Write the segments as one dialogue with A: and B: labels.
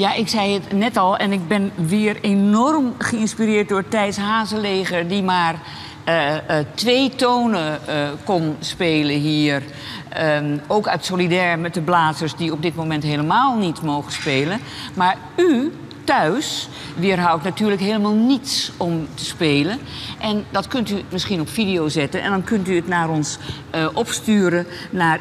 A: Ja, ik zei het net al en ik ben weer enorm geïnspireerd door Thijs Hazeleger... die maar 2 tonen kon spelen hier. Ook uit Solidair met de blazers die op dit moment helemaal niet mogen spelen. Maar u thuis weerhoudt natuurlijk helemaal niets om te spelen. En dat kunt u misschien op video zetten. En dan kunt u het naar ons opsturen naar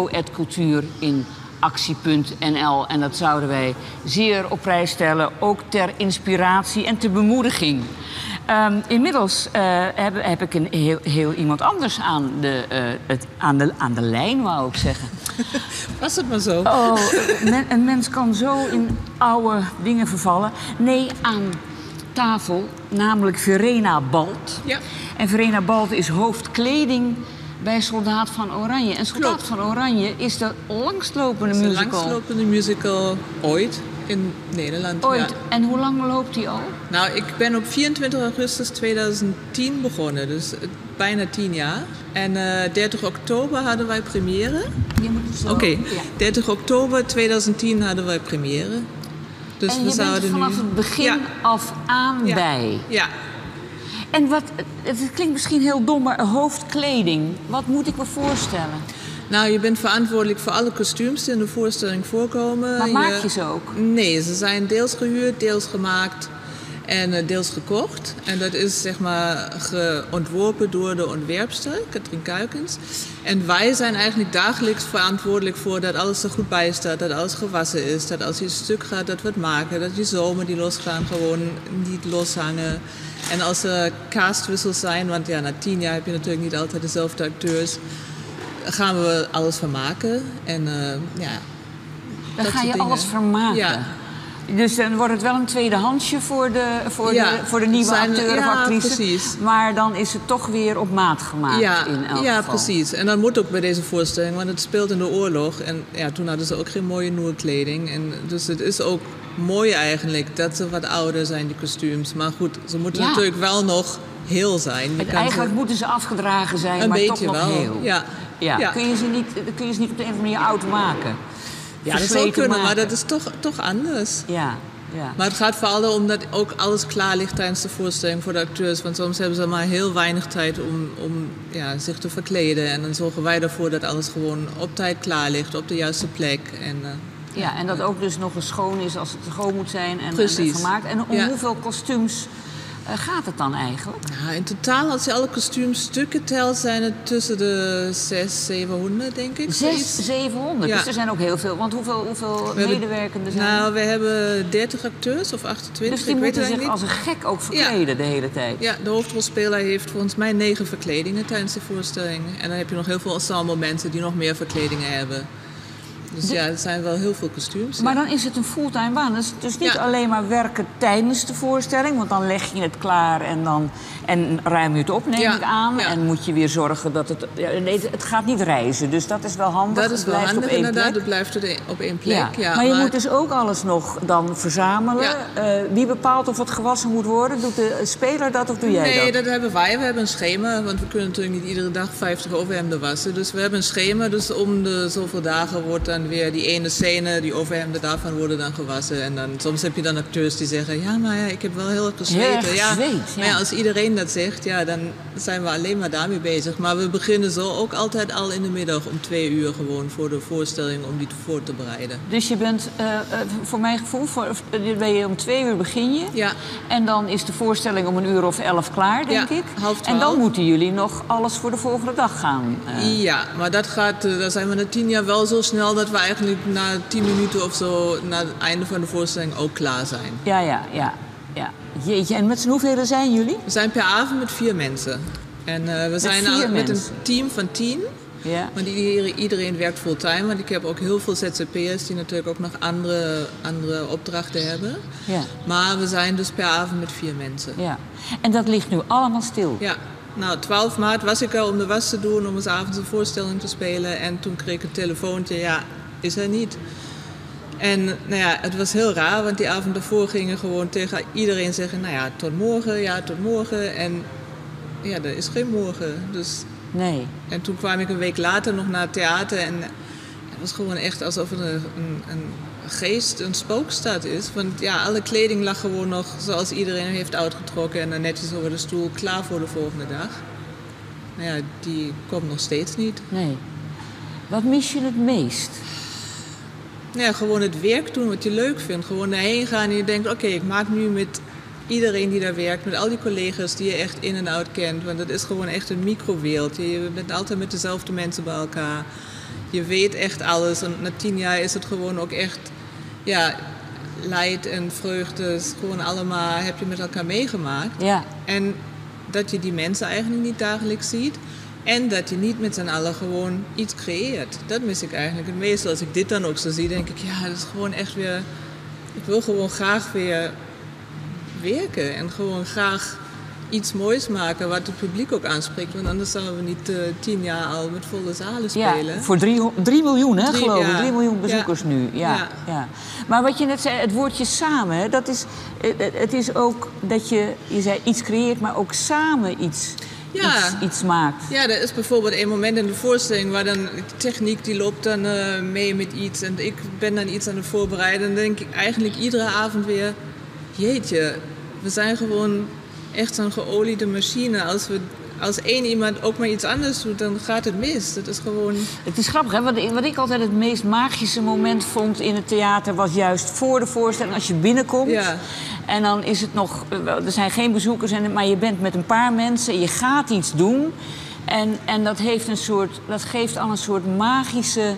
A: info@cultuurinactie.nl. En dat zouden wij zeer op prijs stellen, ook ter inspiratie en ter bemoediging. Inmiddels heb ik een heel iemand anders aan de lijn, wou ik zeggen.
B: Was het maar zo?
A: Oh, een mens kan zo in oude dingen vervallen. Nee, aan tafel, namelijk Verena Balt.
B: Ja.
A: En Verena Balt is hoofdkleding bij Soldaat van Oranje. En Soldaat van Oranje is de langstlopende musical.
B: De langstlopende musical ooit in Nederland.
A: Ooit.
B: Ja.
A: En hoe lang loopt die al?
B: Nou, ik ben op 24 augustus 2010 begonnen, dus bijna 10 jaar. En 30 oktober hadden wij première.
A: Je moet het zo...
B: Oké,
A: Ja.
B: 30 oktober 2010 hadden wij première. Dus
A: En
B: we
A: je bent er
B: zouden
A: vanaf
B: nu...
A: het begin
B: Ja.
A: af aan
B: Ja.
A: bij.
B: Ja.
A: En het klinkt misschien heel dom, maar hoofdkleding. Wat moet ik me voorstellen?
B: Nou, je bent verantwoordelijk voor alle kostuums die in de voorstelling voorkomen.
A: Maar maak je ze ook?
B: Nee, ze zijn deels gehuurd, deels gemaakt en deels gekocht. En dat is zeg maar ontworpen door de ontwerpster, Katrien Kuikens. En wij zijn eigenlijk dagelijks verantwoordelijk voor dat alles er goed bij staat. Dat alles gewassen is, dat als je een stuk gaat, dat we het maken. Dat die zomen die losgaan gewoon niet loshangen. En als er castwissels zijn, want ja, na 10 jaar heb je natuurlijk niet altijd dezelfde acteurs... gaan we alles van maken. En ja,
A: Dan
B: dat
A: ga je
B: soort dingen.
A: alles vermaken.
B: Ja.
A: Dus dan wordt het wel een tweedehandsje voor de nieuwe acteur of actrice.
B: Precies.
A: Maar dan is het toch weer op maat gemaakt
B: Ja,
A: in elk
B: ja,
A: geval.
B: precies. En dat moet ook bij deze voorstelling, want het speelt in de oorlog. En ja, toen hadden ze ook geen mooie nieuwe kleding. En dus het is ook mooi eigenlijk dat ze wat ouder zijn, die kostuums. Maar goed, ze moeten natuurlijk wel nog heel zijn.
A: Eigenlijk moeten ze afgedragen zijn,
B: een
A: maar
B: beetje
A: toch nog
B: wel.
A: heel.
B: Ja.
A: Ja.
B: Ja.
A: Kun je ze niet op de een of andere manier oud maken?
B: Ja, dat zou
A: Versleten
B: kunnen,
A: maken?
B: maar dat is toch anders.
A: Ja, ja.
B: Maar het gaat vooral om dat ook alles klaar ligt tijdens de voorstelling voor de acteurs. Want soms hebben ze maar heel weinig tijd om zich te verkleden. En dan zorgen wij ervoor dat alles gewoon op tijd klaar ligt, op de juiste plek.
A: Ja, en dat ook dus nog eens schoon is als het schoon moet zijn en
B: Precies.
A: gemaakt. En om
B: Ja.
A: hoeveel kostuums gaat het dan eigenlijk?
B: Ja, in totaal, als je alle kostuumstukken telt, zijn het tussen de 600, 700, denk ik.
A: 600, 700.
B: Ja.
A: Dus er zijn ook heel veel. Want hoeveel medewerkenden zijn er?
B: Nou, we hebben 30 acteurs of 28.
A: Dus die
B: ik weet
A: moeten
B: het
A: zich
B: eigenlijk
A: als een gek ook verkleden de hele tijd.
B: Ja, de hoofdrolspeler heeft volgens mij 9 verkledingen tijdens de voorstelling. En dan heb je nog heel veel ensemble mensen die nog meer verkledingen hebben. Dus ja, het zijn wel heel veel kostuums.
A: Maar
B: ja.
A: dan is het een fulltime baan. Dus niet
B: Ja.
A: alleen maar werken tijdens de voorstelling, want dan leg je het klaar en ruim je het op, neem
B: Ja.
A: ik aan.
B: Ja.
A: En moet je weer zorgen dat het... Ja, nee, het gaat niet reizen, dus dat is wel handig.
B: Dat is
A: Het
B: wel
A: blijft
B: handig
A: op één
B: inderdaad,
A: plek.
B: het blijft op één plek.
A: Ja.
B: Ja,
A: maar je moet dus ook alles nog dan verzamelen.
B: Ja.
A: Wie bepaalt of het gewassen moet worden? Doet de speler dat of doe jij
B: Nee,
A: dat?
B: dat hebben wij. We hebben een schema, want we kunnen natuurlijk niet iedere dag 50 overhemden wassen. Dus we hebben een schema, dus om de zoveel dagen wordt dan weer die ene scène, die overhemden daarvan worden dan gewassen. En dan, soms heb je dan acteurs die zeggen, ja, maar ja, ik heb wel heel erg gezweet.
A: Heel erg gezweet, ja.
B: Maar ja, als iedereen dat zegt, ja, dan zijn we alleen maar daarmee bezig. Maar we beginnen zo ook altijd al in de middag om 2 uur gewoon voor de voorstelling om die voor te bereiden.
A: Dus je bent, voor mijn gevoel, ben je om 2 uur begin je.
B: Ja.
A: En dan is de voorstelling om 11:00 klaar, denk
B: Ja,
A: ik.
B: 11:30.
A: En dan moeten jullie nog alles voor de volgende dag gaan.
B: Ja, maar dat gaat, daar zijn we na 10 jaar wel zo snel dat we eigenlijk na 10 minuten of zo na het einde van de voorstelling ook klaar zijn.
A: Ja. Jeetje, en met z'n hoeveel zijn jullie?
B: We zijn per avond met 4 mensen. En we zijn
A: 4
B: met een
A: mensen?
B: team van 10.
A: Ja.
B: Want iedereen werkt fulltime. Want ik heb ook heel veel ZZP'ers die natuurlijk ook nog andere opdrachten hebben.
A: Ja.
B: Maar we zijn dus per avond met 4 mensen.
A: Ja. En dat ligt nu allemaal stil.
B: Ja. Nou, 12 maart was ik al om de was te doen, om 's avonds een voorstelling te spelen. En toen kreeg ik een telefoontje, ja, is er niet. En nou ja, het was heel raar, want die avond daarvoor gingen gewoon tegen iedereen zeggen, nou ja, tot morgen. En ja, er is geen morgen. Dus...
A: Nee.
B: En toen kwam ik een week later nog naar het theater en het was gewoon echt alsof er een geest een spookstad is. Want ja, alle kleding lag gewoon nog zoals iedereen heeft uitgetrokken en dan netjes over de stoel klaar voor de volgende dag. Nou ja, die komt nog steeds niet.
A: Nee. Wat mis je het meest?
B: Ja, gewoon het werk doen wat je leuk vindt. Gewoon daarheen gaan en je denkt, oké, ik maak nu met iedereen die daar werkt, met al die collega's die je echt in en out kent. Want het is gewoon echt een microwereld. Je bent altijd met dezelfde mensen bij elkaar. Je weet echt alles. En na 10 jaar is het gewoon ook echt, ja, leid en vreugde. Gewoon allemaal heb je met elkaar meegemaakt.
A: Ja.
B: En dat je die mensen eigenlijk niet dagelijks ziet. En dat je niet met z'n allen gewoon iets creëert. Dat mis ik eigenlijk het meest. Als ik dit dan ook zo zie, denk ik, ja, dat is gewoon echt weer... Ik wil gewoon graag weer werken. En gewoon graag iets moois maken wat het publiek ook aanspreekt. Want anders zouden we niet 10 jaar al met volle zalen spelen.
A: Ja, voor 3 miljoen, hè, geloof ik.
B: Ja.
A: 3 miljoen bezoekers
B: Ja.
A: nu. Ja, ja. Maar wat je net zei, het woordje samen, hè, dat is, het is ook dat je zei iets creëert, maar ook samen iets maakt.
B: Ja, er is bijvoorbeeld een moment in de voorstelling waar dan de techniek die loopt dan mee met iets. En ik ben dan iets aan het voorbereiden. En dan denk ik eigenlijk iedere avond weer, jeetje, we zijn gewoon echt zo'n geoliede machine. Als één iemand ook maar iets anders doet, dan gaat het mis. Dat is gewoon...
A: Het is grappig, hè? Wat ik altijd het meest magische moment vond in het theater was juist voor de voorstelling, als je binnenkomt.
B: Ja.
A: En dan is het nog, er zijn geen bezoekers, maar je bent met een paar mensen en je gaat iets doen. En dat geeft al een soort magische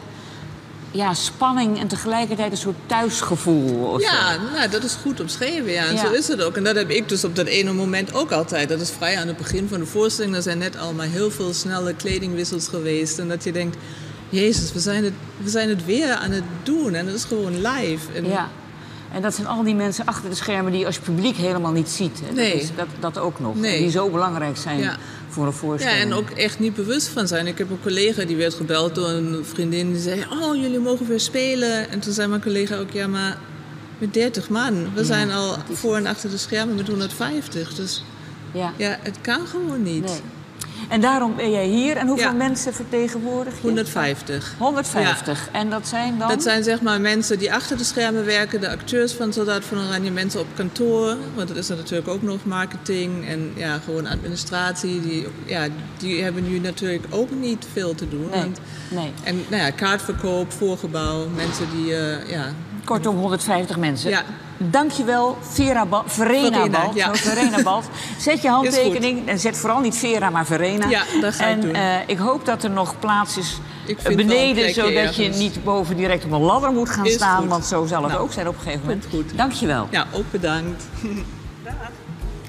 A: spanning en tegelijkertijd een soort thuisgevoel. Of
B: ja,
A: zo.
B: nou, dat is goed omschreven, ja. En
A: Ja.
B: zo is het ook. En dat heb ik dus op dat ene moment ook altijd. Dat is vrij aan het begin van de voorstelling. Er zijn net al maar heel veel snelle kledingwissels geweest. En dat je denkt, jezus, we zijn het weer aan het doen. En dat is gewoon live. En
A: Ja. En dat zijn al die mensen achter de schermen die je als publiek helemaal niet ziet. Hè?
B: Nee.
A: Dat ook nog.
B: Nee.
A: Die zo belangrijk zijn
B: Ja.
A: voor een voorstelling.
B: Ja, en ook echt niet bewust van zijn. Ik heb een collega die werd gebeld door een vriendin die zei, oh, jullie mogen weer spelen. En toen zei mijn collega ook, ja, maar met 30 man. We zijn al voor en achter de schermen met 150. Dus
A: Ja.
B: ja, het kan gewoon niet.
A: Nee. En daarom ben jij hier. En hoeveel
B: Ja.
A: mensen vertegenwoordig je?
B: 150.
A: 150. En dat zijn dan?
B: Dat zijn zeg maar mensen die achter de schermen werken, de acteurs van Soldaat van Oranje, mensen op kantoor. Want dat is er natuurlijk ook nog marketing en ja, gewoon administratie. Die hebben nu natuurlijk ook niet veel te doen.
A: Nee. Nee.
B: En nou ja, kaartverkoop, voorgebouw, mensen die
A: Kortom, 150 mensen.
B: Ja.
A: Dankjewel, Verena Balt.
B: Ja.
A: Verena Balt. Zet je handtekening en zet vooral niet Vera, maar Verena.
B: Ja, dat ga ik doen.
A: Ik hoop dat er nog plaats is
B: Ik vind wel een
A: beneden,
B: plekje
A: zodat je
B: ergens.
A: niet boven direct op een ladder moet gaan
B: Is
A: staan.
B: goed.
A: Want zo zal het
B: Nou,
A: ook zijn op een gegeven moment.
B: komt goed.
A: Dankjewel.
B: Ja, ook bedankt.